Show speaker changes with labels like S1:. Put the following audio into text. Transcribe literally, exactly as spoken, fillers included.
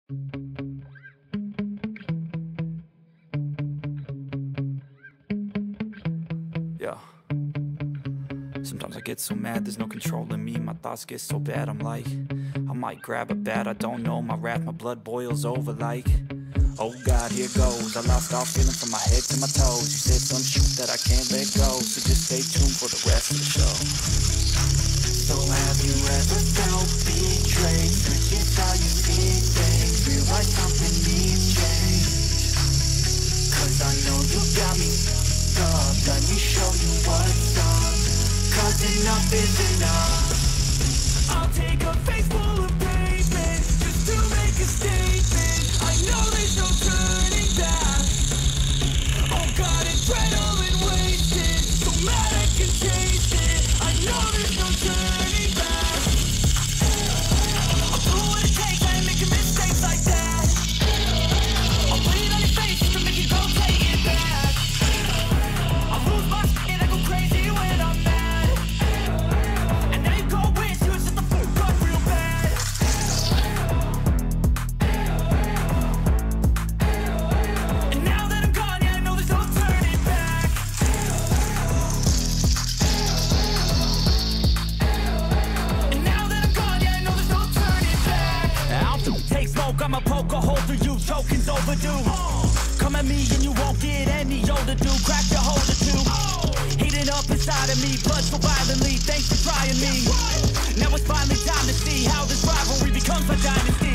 S1: Yeah. Sometimes I get so mad, there's no controlling me. My thoughts get so bad, I'm like, I might grab a bat, I don't know. My wrath, my blood boils over like, oh God, here goes. I lost all feeling from my head to my toes. You said some shit that I can't let go, so just stay tuned for the rest of the show. So have you ever felt betrayed? Switches how you see things, realize something needs change. Cause I know you got me up, let me show you what's up. Cause enough is enough. I'll take a face full of pavement just to make a statement. I know there's no turning back. Oh God, adrenaline wasted, so mad I can taste it. I know there's no turning back. I'll do what it takes, I ain't making mistakes like that. I'll bleed on your face just to make you go take it back. I'll lose my shit, I go crazy when I'm mad. And now you go wish you shut the fuck up real bad. And now that I'm gone, yeah, I know there's no turning back. And now that I'm gone, yeah, I know there's no turning back. I'll take smoke, I'ma poke a hole through you, choking's overdue. Come at me and you won't get any older, dude. Crack your hold or two. Heating up inside of me, blood so violently. Thanks for trying me. Now it's finally time to see how this rivalry becomes a dynasty.